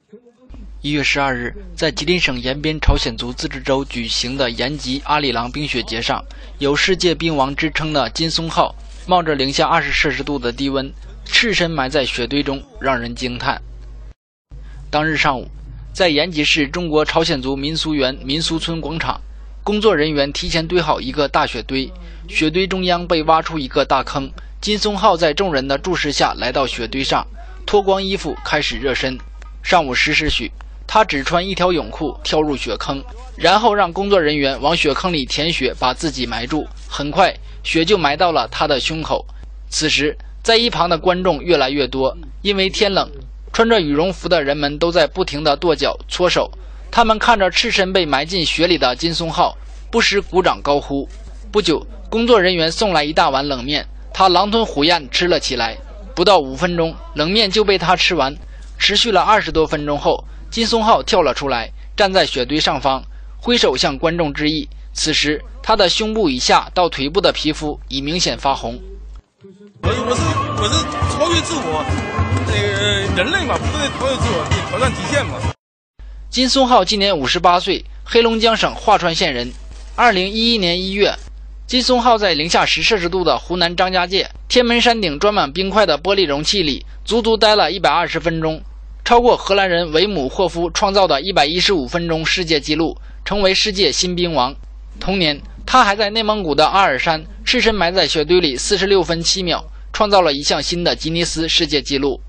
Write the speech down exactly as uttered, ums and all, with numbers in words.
一月十二日，在吉林省延边朝鲜族自治州举行的延吉阿里郎冰雪节上，有世界冰王之称的金松号冒着零下二十摄氏度的低温，赤身埋在雪堆中，让人惊叹。当日上午，在延吉市中国朝鲜族民俗园民俗村广场，工作人员提前堆好一个大雪堆，雪堆中央被挖出一个大坑。金松号在众人的注视下来到雪堆上，脱光衣服开始热身。上午十时许，他只穿一条泳裤跳入雪坑，然后让工作人员往雪坑里填雪，把自己埋住。很快，雪就埋到了他的胸口。此时，在一旁的观众越来越多，因为天冷，穿着羽绒服的人们都在不停地跺脚搓手。他们看着赤身被埋进雪里的金松号，不时鼓掌高呼。不久，工作人员送来一大碗冷面，他狼吞虎咽吃了起来。不到五分钟，冷面就被他吃完。持续了二十多分钟后，金松号跳了出来，站在雪堆上方，挥手向观众致意。此时，他的胸部以下到腿部的皮肤已明显发红。 我我是我是超越自我，那个人类嘛，不是超越自我，你挑战极限嘛。 金松号今年五十八岁，黑龙江省桦川县人。二零一一年一月，金松号在零下十摄氏度的湖南张家界天门山顶装满冰块的玻璃容器里，足足待了一百二十分钟，超过荷兰人维姆霍夫创造的一百一十五分钟世界纪录，成为世界新冰王。同年，他还在内蒙古的阿尔山赤身埋在雪堆里四十六分七秒，创造了一项新的吉尼斯世界纪录。